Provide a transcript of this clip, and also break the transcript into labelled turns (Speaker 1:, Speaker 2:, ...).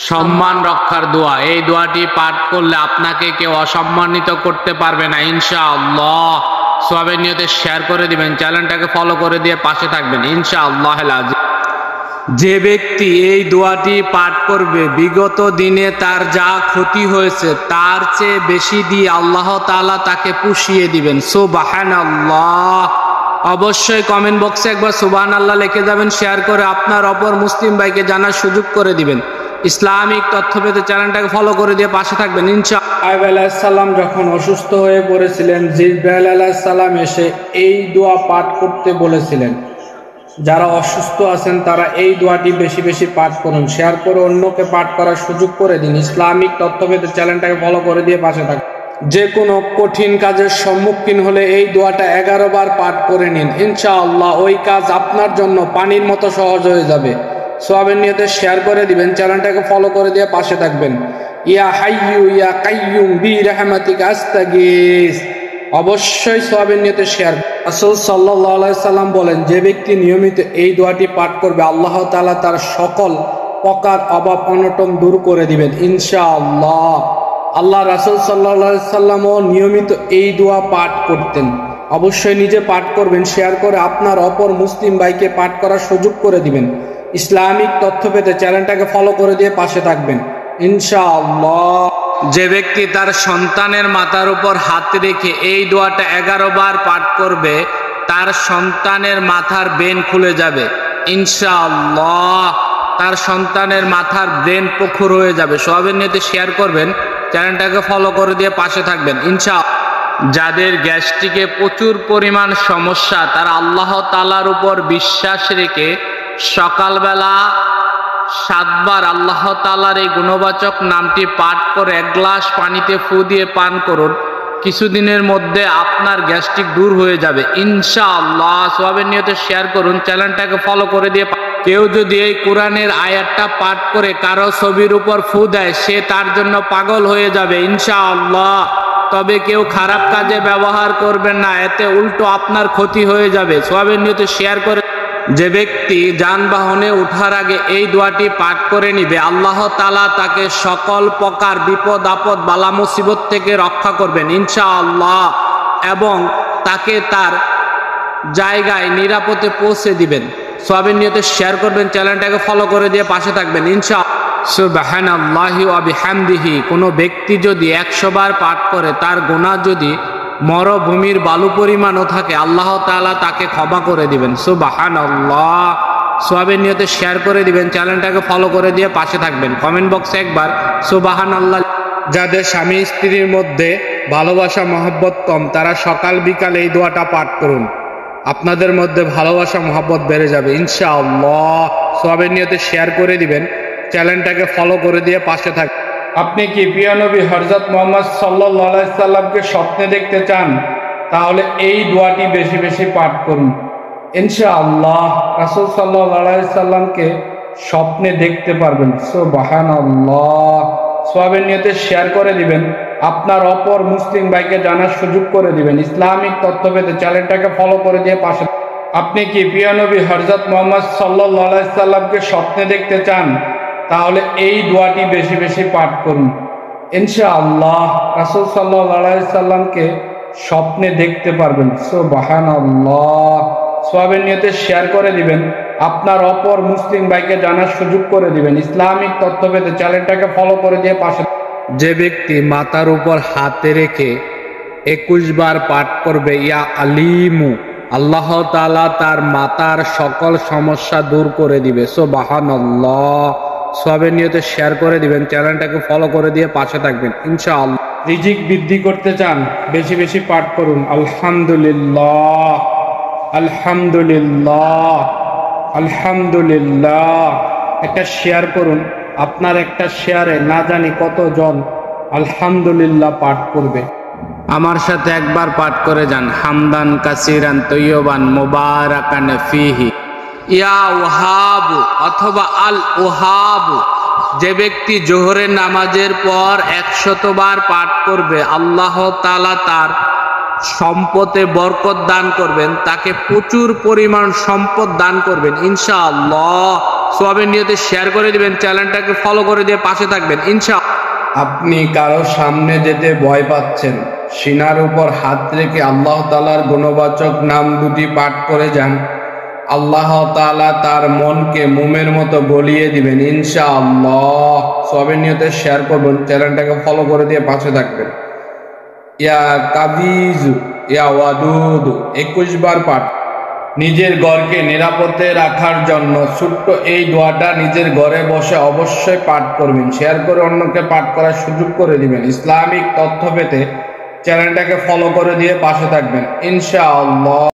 Speaker 1: সম্মান রক্ষার দোয়া। এই দোয়াটি পাঠ করলে আপনাকে কেউ অসম্মানিত করতে পারবে না ইনশাআল্লাহ। সওয়াবের নিয়তে শেয়ার করে দিবেন, চ্যানেলটাকে ফলো করে দিয়ে পাশে থাকবেন ইনশাআল্লাহ। যে ব্যক্তি এই দোয়াটি পাঠ করবে বিগত দিনে তার যা ক্ষতি হয়েছে তার চেয়ে বেশি দিয়ে আল্লাহ তাআলা তাকে পুষিয়ে দিবেন। সুবহানাল্লাহ। অবশ্যই কমেন্ট বক্সে একবার সুবহানাল্লাহ লিখে যাবেন, শেয়ার করে আপনার অপর মুসলিম ভাইকে জানার সুযোগ করে দিবেন। ইসলামিক তথ্য পেতে চ্যানেলটাকে ফলো করে দিয়ে পাশে থাকবেন ইনশাআল্লাহ। আইয়ুব আলাইহিস সালাম যখন অসুস্থ হয়ে পড়েছিলেন, জিবরাইল আলাইহিস সালাম এসে এই দোয়া পাঠ করতে বলেছিলেন। যারা অসুস্থ আছেন তারা এই দোয়াটি বেশি বেশি পাঠ করুন, শেয়ার করে অন্যকে পাঠ করার সুযোগ করে দিন। ইসলামিক তথ্য পেতে চ্যানেলটাকে ফলো করে দিয়ে পাশে থাকুন। যে কোনো কঠিন কাজের সম্মুখীন হলে এই দোয়াটা 11 বার পাঠ করে নিন, ইনশাআল্লাহ ওই কাজ আপনার জন্য পানির মতো সহজ হয়ে যাবে। সওয়াবের নিয়তে শেয়ার করে দিবেন, চ্যানেলটাকে ফলো করে দিয়ে পাশে থাকবেন। ইয়া হাইয়ু ইয়া কাইয়ুম বিরহমাতিকা আস্তাগীস। অবশ্যই সওয়াবের নিয়তে শেয়ার। রাসূল সাল্লাল্লাহু আলাইহি সাল্লাম বলেন, যে ব্যক্তি নিয়মিত এই দোয়াটি পাঠ করবে আল্লাহ তাআলা তার সকল প্রকার অভাব অনটন দূর করে দিবেন ইনশাআল্লাহ। আল্লাহ রাসূল সাল্লাল্লাহু আলাইহি সাল্লামও নিয়মিত এই দোয়া পাঠ করতেন। অবশ্যই নিজে পাঠ করবেন, শেয়ার করে আপনার অপর মুসলিম ভাইকে পাঠ করার সুযোগ করে দিবেন। ইসলামিক তথ্য পেতে চ্যানেলটাকে ফলো করে দিয়ে পাশে থাকবেন ইনশাআল্লাহ। যে ব্যক্তি তার সন্তানের মাথার উপর হাত রেখে এই দোয়াটা 11 বার পাঠ করবে তার সন্তানের মাথার ব্রেন খুলে যাবে ইনশাআল্লাহ। তার সন্তানের মাথার ব্রেন প্রখর হয়ে যাবে। সওয়াবের নিয়তে শেয়ার করবেন, চ্যানেলটাকে ফলো করে দিয়ে পাশে থাকবেন ইনশাআল্লাহ। যাদের গ্যাস্ট্রিকে প্রচুর পরিমাণ সমস্যা তারা আল্লাহ তাআলার উপর বিশ্বাস রেখে সকালবেলা 7 বার আল্লাহ তাআলার এই গুণবাচক নামটি পাঠ করে 1 গ্লাস পানিতে ফু দিয়ে পান করুন। কিছুদিনের মধ্যে আপনার গ্যাস্ট্রিক দূর হয়ে যাবে ইনশাআল্লাহ। সওয়াবের নিয়তে শেয়ার করুন, চ্যানেলটাকে ফলো করে দিয়ে। কেউ যদি এই কোরআনের আয়াতটা পাঠ করে কারো ছবির উপর ফু দেয় সে তার জন্য পাগল হয়ে যাবে ইনশাআল্লাহ। তবে কেউ খারাপ কাজে ব্যবহার করবেন না, এতে উল্টো আপনার ক্ষতি হয়ে যাবে। সওয়াবের নিয়তে শেয়ার করে। যে ব্যক্তি যানবাহনে ওঠার আগে এই দোয়াটি পাঠ করে নিবে আল্লাহ তাআলা তাকে সকল প্রকার বিপদ আপদ বালা মুসিবত থেকে রক্ষা করবেন ইনশাআল্লাহ এবং তাকে তার জায়গায় নিরাপদে পৌঁছে দিবেন। সওয়াবের নিয়তে শেয়ার করবেন, চ্যানেলটাকে ফলো করে দিয়ে পাশে থাকবেন ইনশাআল্লাহ। সুবহানাল্লাহি ওয়া বিহামদিহি। কোনো ব্যক্তি যদি 100 বার পাঠ করে তার গুনাহ যদি মরুভূমির বালু পরিমাণও থাকে আল্লাহ তাআলা তাকে ক্ষমা করে দিবেন সুবহানাল্লাহ। সওয়াবের নিয়তে শেয়ার করে দিবেন, চ্যানেলটাকে ফলো করে দিয়ে পাশে থাকবেন। কমেন্ট বক্সে একবার সুবহানাল্লাহ। যাদের স্বামী স্ত্রীর মধ্যে ভালোবাসা মহব্বত কম তারা সকাল বিকাল এই দোয়াটা পাঠ করুন, আপনাদের মধ্যে ভালোবাসা মহব্বত বেড়ে যাবে ইনশাআল্লাহ। সওয়াবের নিয়তে শেয়ার করে দিবেন, চ্যানেলটাকে ফলো করে দিয়ে পাশে থাকবেন। আপনি কি প্রিয় নবী হযরত মুহাম্মদ সাল্লাল্লাহু আলাইহি সাল্লামকে স্বপ্নে দেখতে চান? তাহলে এই দোয়াটি বেশি বেশি পাঠ করুন ইনশাআল্লাহ। রাসূল সাল্লাল্লাহু আলাইহি সাল্লামকে স্বপ্নে দেখতে পারবেন সুবহানাল্লাহ। সওয়াবের নিয়তে শেয়ার করে দিবেন, আপনার অপর মুসলিম ভাইকে জানার সুযোগ করে দিবেন। ইসলামিক তথ্য পেতে চ্যানেলটাকে ফলো করে দিয়ে পাশে। আপনি কি প্রিয় নবী হযরত মুহাম্মদ সাল্লাল্লাহু আলাইহি সাল্লামকে স্বপ্নে দেখতে চান? তাহলে এই দোয়াটি বেশি বেশি পাঠ করুন ইনশাআল্লাহ। রাসূল সাল্লাল্লাহু আলাইহি সাল্লামকে স্বপ্নে দেখতে পারবেন সুবহানাল্লাহ। সওয়াবের নিয়তে শেয়ার করে দিবেন, আপনার অপর মুসলিম ভাইকে জানার সুযোগ করে দিবেন। ইসলামিক তথ্য পেতে চ্যানেলটাকে ফলো করে দিয়ে পাশে। যে ব্যক্তি মাথার উপর হাতে রেখে 21 বার পাঠ করবে ইয়া আলিমু আল্লাহ তাআলা তার মাথার সকল সমস্যা দূর করে দিবে সুবহানাল্লাহ। সওয়াবের নিয়তে শেয়ার করে দিবেন, চ্যানেলটাকে ফলো করে দিয়ে পাশে থাকবেন ইনশাআল্লাহ। রিজিক বৃদ্ধি করতে চান? বেশি বেশি পাঠ করুন আলহামদুলিল্লাহ আলহামদুলিল্লাহ আলহামদুলিল্লাহ। একটা শেয়ার করুন, আপনার একটা শেয়ারে না জানি কতজন আলহামদুলিল্লাহ পাঠ করবে। আমার সাথে একবার পাঠ করে যান, হামদান কাসিরান তৈয়বান মুবারাকান ফিহি। ইয়া ওয়াহাব অথবা আল ওয়াহাব। যে ব্যক্তি জোহরের নামাজের পর 100 বার পাঠ করবে আল্লাহ তাআলা তার সম্পদে বরকত দান করবেন, তাকে প্রচুর পরিমাণ সম্পদ দান করবেন ইনশাআল্লাহ। সওয়াবের নিয়তে শেয়ার করে দিবেন, চ্যানেলটাকে ফলো করে দিয়ে পাশে থাকবেন ইনশাআল্লাহ।
Speaker 2: আপনি কারো সামনে যেতে ভয় পাচ্ছেন, সিনার উপর হাত রেখে আল্লাহ তাআলার গুণবাচক নাম দুটি পাঠ করে যান। আল্লাহ তাআলা তার মনকে মোমের মতো গলিয়ে দিবেন ইনশাআল্লাহ। সওয়াবের নিয়তে শেয়ার করবেন, চ্যানেলটাকে ফলো করে দিয়ে পাশে থাকবেন। ইয়া কাবিজু ইয়া ওয়াদুদ 21 বার পাঠ। নিজের ঘরকে নিরাপদে রাখার জন্য ছোট্ট এই দোয়াটা নিজের ঘরে বসে অবশ্যই পাঠ করবেন, শেয়ার করে অন্যকে পাঠ করার সুযোগ করে দিবেন। ইসলামিক তথ্য পেতে চ্যানেলটাকে ফলো করে দিয়ে পাশে থাকবেন ইনশাআল্লাহ।